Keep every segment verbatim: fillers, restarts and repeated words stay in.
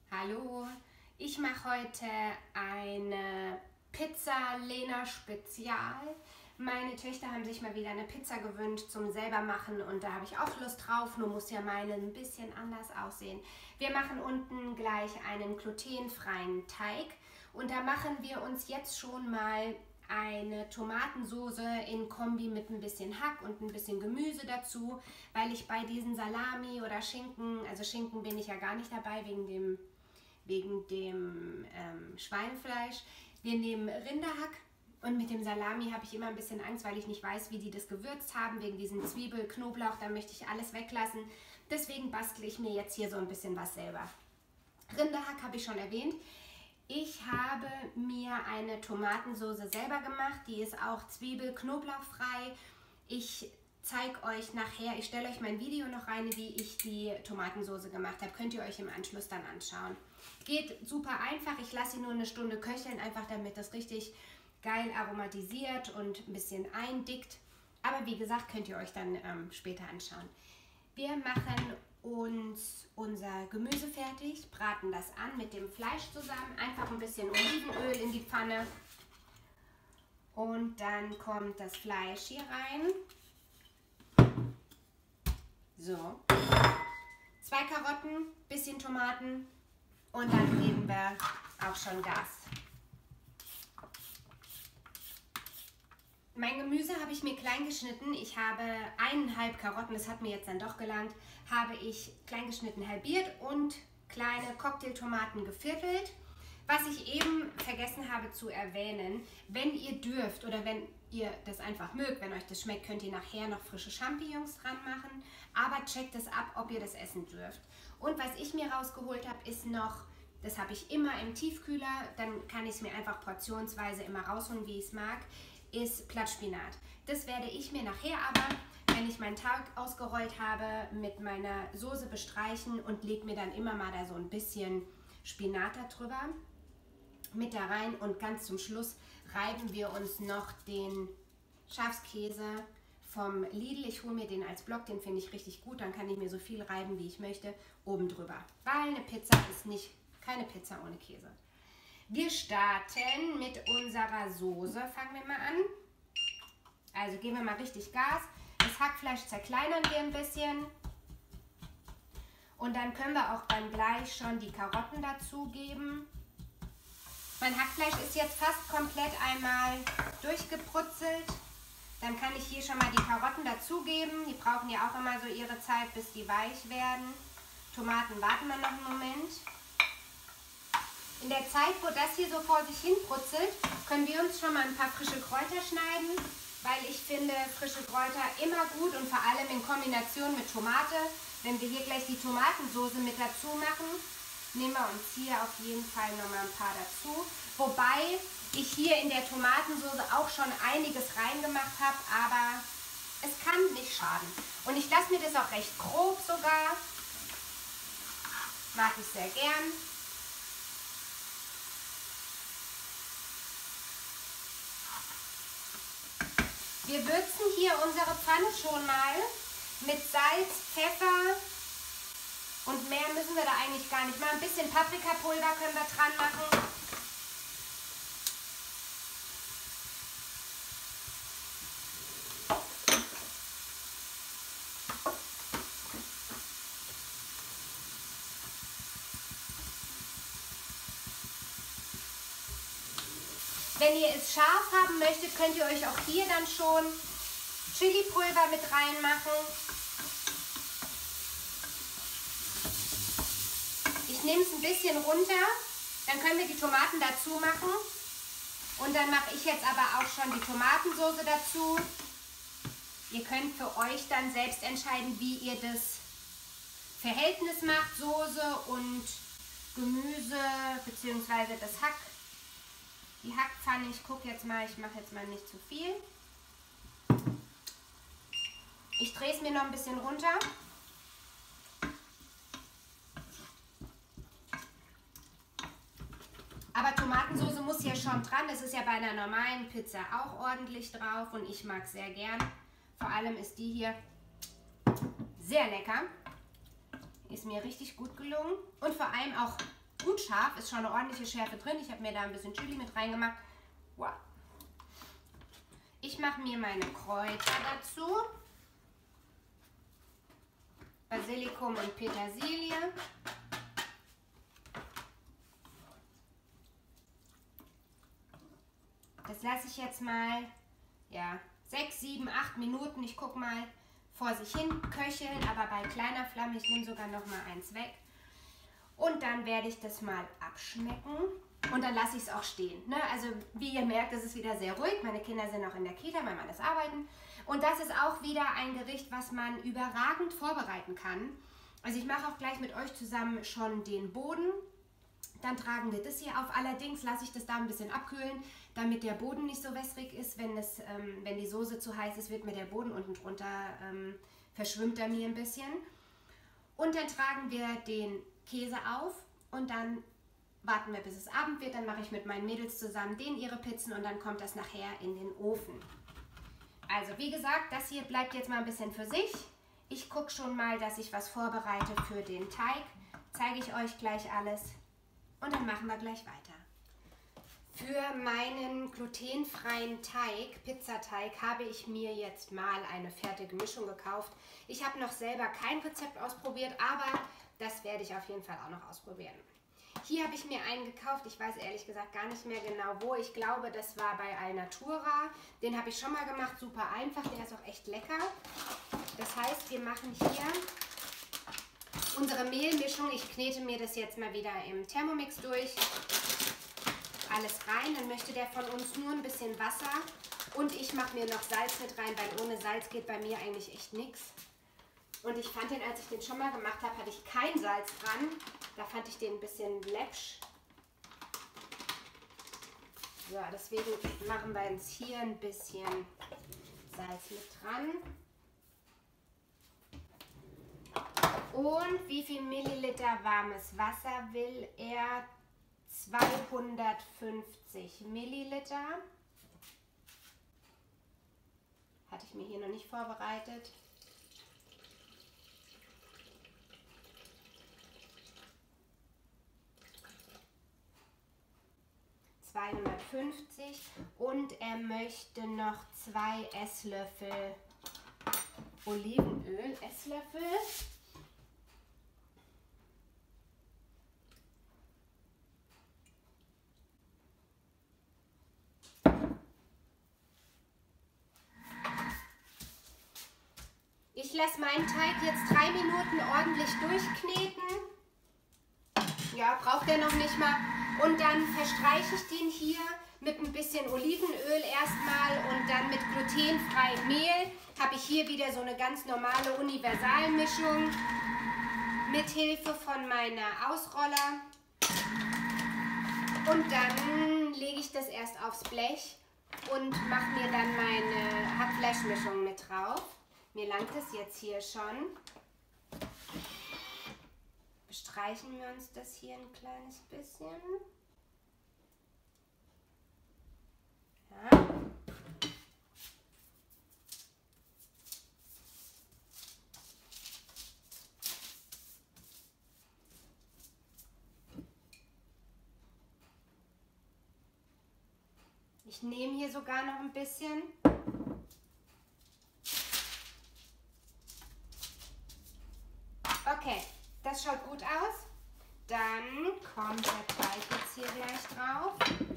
Hallo, ich mache heute eine Pizza Lena Spezial. Meine Töchter haben sich mal wieder eine Pizza gewünscht zum selber machen und da habe ich auch Lust drauf, nur muss ja meine ein bisschen anders aussehen. Wir machen unten gleich einen glutenfreien Teig und da machen wir uns jetzt schon mal eine Tomatensoße in Kombi mit ein bisschen Hack und ein bisschen Gemüse dazu, weil ich bei diesen Salami oder Schinken, also Schinken bin ich ja gar nicht dabei wegen dem, wegen dem ähm, Schweinefleisch. Wir nehmen Rinderhack und mit dem Salami habe ich immer ein bisschen Angst, weil ich nicht weiß, wie die das gewürzt haben, wegen diesem Zwiebel, Knoblauch, da möchte ich alles weglassen. Deswegen bastle ich mir jetzt hier so ein bisschen was selber. Rinderhack habe ich schon erwähnt. Ich habe mir eine Tomatensoße selber gemacht, die ist auch Zwiebel-Knoblauchfrei. Ich zeige euch nachher, ich stelle euch mein Video noch rein, wie ich die Tomatensoße gemacht habe. Könnt ihr euch im Anschluss dann anschauen. Geht super einfach, ich lasse sie nur eine Stunde köcheln, einfach damit das richtig geil aromatisiert und ein bisschen eindickt. Aber wie gesagt, könnt ihr euch dann ähm, später anschauen. Wir machen uns unser Gemüse fertig, braten das an mit dem Fleisch zusammen, einfach ein bisschen Olivenöl in die Pfanne und dann kommt das Fleisch hier rein. So, zwei Karotten, bisschen Tomaten und dann geben wir auch schon Gas. Mein Gemüse habe ich mir klein geschnitten. Ich habe eineinhalb Karotten, das hat mir jetzt dann doch gelangt, habe ich klein geschnitten halbiert und kleine Cocktailtomaten geviertelt. Was ich eben vergessen habe zu erwähnen, wenn ihr dürft oder wenn ihr das einfach mögt, wenn euch das schmeckt, könnt ihr nachher noch frische Champignons dran machen, aber checkt es ab, ob ihr das essen dürft. Und was ich mir rausgeholt habe, ist noch, das habe ich immer im Tiefkühler, dann kann ich es mir einfach portionsweise immer rausholen, wie ich es mag, ist Blattspinat. Das werde ich mir nachher aber, wenn ich meinen Tag ausgerollt habe, mit meiner Soße bestreichen und lege mir dann immer mal da so ein bisschen Spinat da drüber mit da rein und ganz zum Schluss reiben wir uns noch den Schafskäse vom Lidl. Ich hole mir den als Block, den finde ich richtig gut, dann kann ich mir so viel reiben, wie ich möchte, oben drüber. Weil eine Pizza ist nicht, keine Pizza ohne Käse. Wir starten mit unserer Soße, fangen wir mal an. Also geben wir mal richtig Gas. Das Hackfleisch zerkleinern wir ein bisschen. Und dann können wir auch dann gleich schon die Karotten dazugeben. Mein Hackfleisch ist jetzt fast komplett einmal durchgebrutzelt. Dann kann ich hier schon mal die Karotten dazugeben. Die brauchen ja auch immer so ihre Zeit, bis die weich werden. Tomaten warten wir noch einen Moment. In der Zeit, wo das hier so vor sich hin brutzelt, können wir uns schon mal ein paar frische Kräuter schneiden, weil ich finde frische Kräuter immer gut und vor allem in Kombination mit Tomate. Wenn wir hier gleich die Tomatensoße mit dazu machen, nehmen wir uns hier auf jeden Fall nochmal ein paar dazu. Wobei ich hier in der Tomatensoße auch schon einiges reingemacht habe, aber es kann nicht schaden. Und ich lasse mir das auch recht grob sogar. Mag ich sehr gern. Wir würzen hier unsere Pfanne schon mal mit Salz, Pfeffer und mehr müssen wir da eigentlich gar nicht. Mal ein bisschen Paprikapulver können wir dran machen. Wenn ihr es scharf haben möchtet, könnt ihr euch auch hier dann schon Chilipulver mit reinmachen. Ich nehme es ein bisschen runter, dann können wir die Tomaten dazu machen. Und dann mache ich jetzt aber auch schon die Tomatensoße dazu. Ihr könnt für euch dann selbst entscheiden, wie ihr das Verhältnis macht, Soße und Gemüse bzw. das Hack. Die Hackpfanne, ich gucke jetzt mal, ich mache jetzt mal nicht zu viel. Ich drehe es mir noch ein bisschen runter. Aber Tomatensoße muss ja schon dran, das ist ja bei einer normalen Pizza auch ordentlich drauf und ich mag es sehr gern. Vor allem ist die hier sehr lecker. Ist mir richtig gut gelungen und vor allem auch gut scharf, ist schon eine ordentliche Schärfe drin. Ich habe mir da ein bisschen Chili mit reingemacht. Wow. Ich mache mir meine Kräuter dazu. Basilikum und Petersilie. Das lasse ich jetzt mal, ja, sechs, sieben, acht Minuten. Ich gucke mal vor sich hin köcheln, aber bei kleiner Flamme. Ich nehme sogar noch mal eins weg. Und dann werde ich das mal abschmecken. Und dann lasse ich es auch stehen. Ne? Also wie ihr merkt, es ist wieder sehr ruhig. Meine Kinder sind noch in der Kita, mein Mann ist arbeiten. Und das ist auch wieder ein Gericht, was man überragend vorbereiten kann. Also ich mache auch gleich mit euch zusammen schon den Boden. Dann tragen wir das hier auf. Allerdings lasse ich das da ein bisschen abkühlen, damit der Boden nicht so wässrig ist. Wenn, es, ähm, wenn die Soße zu heiß ist, wird mir der Boden unten drunter, ähm, verschwimmt er mir ein bisschen. Und dann tragen wir den Käse auf und dann warten wir, bis es Abend wird. Dann mache ich mit meinen Mädels zusammen denen ihre Pizzen und dann kommt das nachher in den Ofen. Also wie gesagt, das hier bleibt jetzt mal ein bisschen für sich. Ich gucke schon mal, dass ich was vorbereite für den Teig. Zeige ich euch gleich alles und dann machen wir gleich weiter. Für meinen glutenfreien Teig, Pizzateig, habe ich mir jetzt mal eine fertige Mischung gekauft. Ich habe noch selber kein Rezept ausprobiert, aber das werde ich auf jeden Fall auch noch ausprobieren. Hier habe ich mir einen gekauft, ich weiß ehrlich gesagt gar nicht mehr genau wo. Ich glaube, das war bei Alnatura. Den habe ich schon mal gemacht, super einfach, der ist auch echt lecker. Das heißt, wir machen hier unsere Mehlmischung. Ich knete mir das jetzt mal wieder im Thermomix durch. Alles rein, dann möchte der von uns nur ein bisschen Wasser und ich mache mir noch Salz mit rein, weil ohne Salz geht bei mir eigentlich echt nichts. Und ich fand den, als ich den schon mal gemacht habe, hatte ich kein Salz dran. Da fand ich den ein bisschen läppsch. So, deswegen machen wir jetzt hier ein bisschen Salz mit dran. Und wie viel Milliliter warmes Wasser will er? zweihundertfünfzig Milliliter. Hatte ich mir hier noch nicht vorbereitet. zweihundertfünfzig und er möchte noch zwei Esslöffel Olivenöl. Esslöffel. Ich lasse meinen Teig jetzt drei Minuten ordentlich durchkneten. Ja, braucht er noch nicht mal. Und dann verstreiche ich den hier mit ein bisschen Olivenöl erstmal und dann mit glutenfreiem Mehl. Habe ich hier wieder so eine ganz normale Universalmischung mit Hilfe von meiner Ausroller. Und dann lege ich das erst aufs Blech und mache mir dann meine Hackfleischmischung mit drauf. Mir langt es jetzt hier schon. Bestreichen wir uns das hier ein kleines bisschen. Ja. Ich nehme hier sogar noch ein bisschen. Okay, das schaut gut aus. Dann kommt der Teig jetzt hier gleich drauf.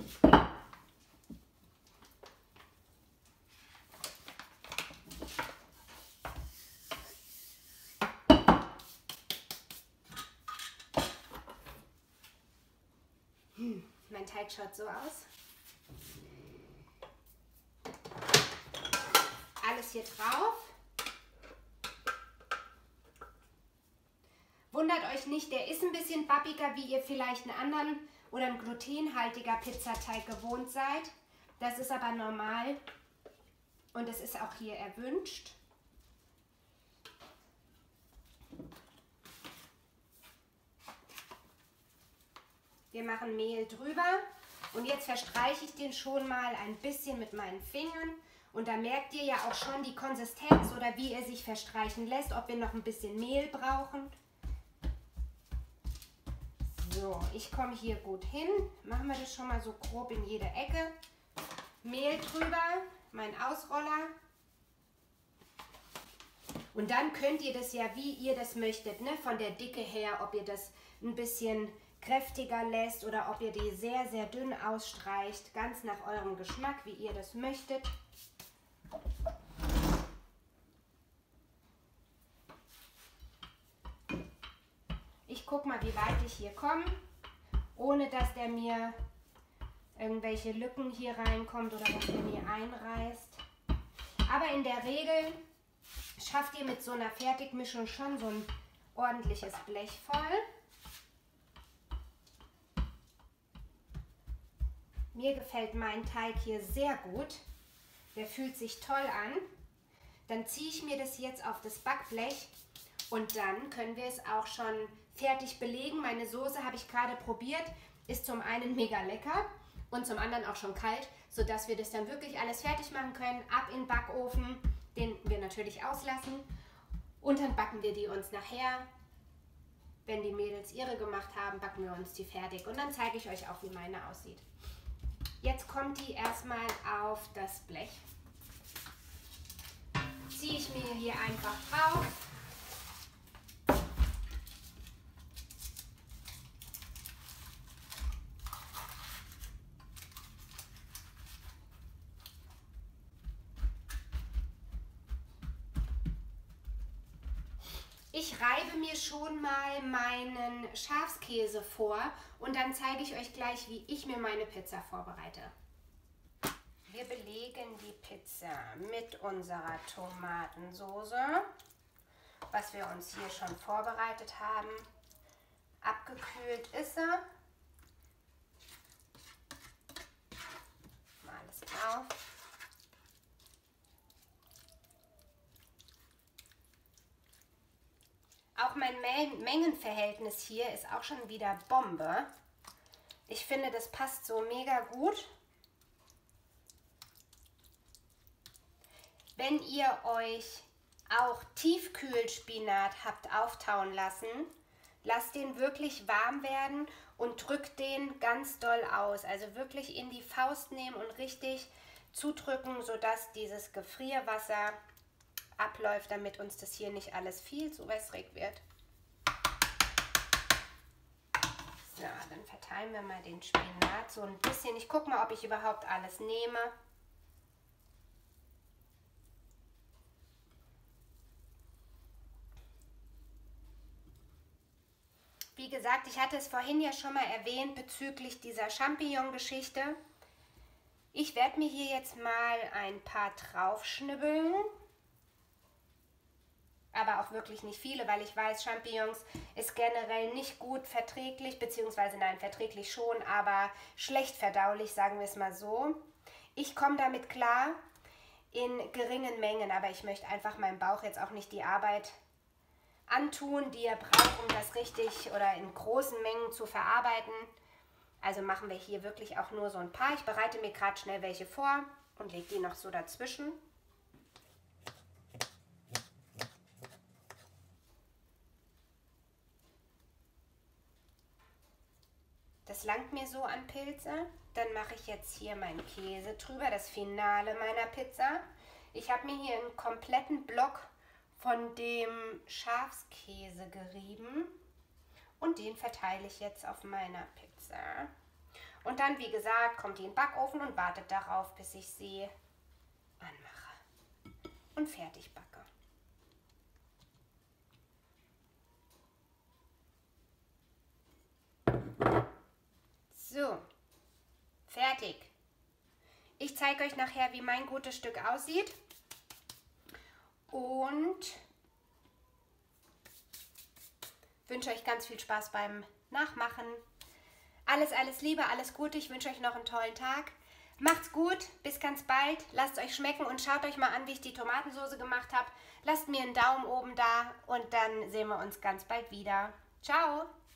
Hm, mein Teig schaut so aus. Alles hier drauf. Wundert euch nicht, der ist ein bisschen babbiger, wie ihr vielleicht einen anderen oder ein glutenhaltiger Pizzateig gewohnt seid. Das ist aber normal und es ist auch hier erwünscht. Wir machen Mehl drüber und jetzt verstreiche ich den schon mal ein bisschen mit meinen Fingern. Und da merkt ihr ja auch schon die Konsistenz oder wie er sich verstreichen lässt, ob wir noch ein bisschen Mehl brauchen. So, ich komme hier gut hin. Machen wir das schon mal so grob in jede Ecke. Mehl drüber, mein Ausroller. Und dann könnt ihr das ja, wie ihr das möchtet, ne? Von der Dicke her, ob ihr das ein bisschen kräftiger lässt oder ob ihr die sehr, sehr dünn ausstreicht. Ganz nach eurem Geschmack, wie ihr das möchtet. Ich gucke mal, wie weit ich hier komme, ohne dass der mir irgendwelche Lücken hier reinkommt oder dass der mir einreißt. Aber in der Regel schafft ihr mit so einer Fertigmischung schon so ein ordentliches Blech voll. Mir gefällt mein Teig hier sehr gut. Der fühlt sich toll an. Dann ziehe ich mir das jetzt auf das Backblech und dann können wir es auch schon fertig belegen. Meine Soße habe ich gerade probiert, ist zum einen mega lecker und zum anderen auch schon kalt, sodass wir das dann wirklich alles fertig machen können. Ab in den Backofen, den wir natürlich auslassen, und dann backen wir die uns nachher. Wenn die Mädels ihre gemacht haben, backen wir uns die fertig und dann zeige ich euch auch, wie meine aussieht. Jetzt kommt die erstmal auf das Blech. Ziehe ich mir hier einfach drauf. Ich reibe mir schon mal meinen Schafskäse vor und dann zeige ich euch gleich, wie ich mir meine Pizza vorbereite. Wir belegen die Pizza mit unserer Tomatensauce, was wir uns hier schon vorbereitet haben. Abgekühlt ist sie. Mal alles drauf. Auch mein Mengenverhältnis hier ist auch schon wieder Bombe. Ich finde, das passt so mega gut. Wenn ihr euch auch Tiefkühlspinat habt auftauen lassen, lasst den wirklich warm werden und drückt den ganz doll aus. Also wirklich in die Faust nehmen und richtig zudrücken, sodass dieses Gefrierwasser abläuft, damit uns das hier nicht alles viel zu wässrig wird. So, dann verteilen wir mal den Spinat so ein bisschen. Ich gucke mal, ob ich überhaupt alles nehme. Wie gesagt, ich hatte es vorhin ja schon mal erwähnt bezüglich dieser Champignon-Geschichte. Ich werde mir hier jetzt mal ein paar draufschnibbeln. Aber auch wirklich nicht viele, weil ich weiß, Champignons ist generell nicht gut verträglich, beziehungsweise nein, verträglich schon, aber schlecht verdaulich, sagen wir es mal so. Ich komme damit klar in geringen Mengen, aber ich möchte einfach meinem Bauch jetzt auch nicht die Arbeit antun, die er braucht, um das richtig oder in großen Mengen zu verarbeiten. Also machen wir hier wirklich auch nur so ein paar. Ich bereite mir gerade schnell welche vor und lege die noch so dazwischen. Das langt mir so an Pilze. Dann mache ich jetzt hier meinen Käse drüber, das Finale meiner Pizza. Ich habe mir hier einen kompletten Block von dem Schafskäse gerieben und den verteile ich jetzt auf meiner Pizza. Und dann, wie gesagt, kommt die in den Backofen und wartet darauf, bis ich sie anmache und fertig backe. So, fertig. Ich zeige euch nachher, wie mein gutes Stück aussieht. Und wünsche euch ganz viel Spaß beim Nachmachen. Alles, alles Liebe, alles Gute. Ich wünsche euch noch einen tollen Tag. Macht's gut, bis ganz bald. Lasst es euch schmecken und schaut euch mal an, wie ich die Tomatensauce gemacht habe. Lasst mir einen Daumen oben da und dann sehen wir uns ganz bald wieder. Ciao!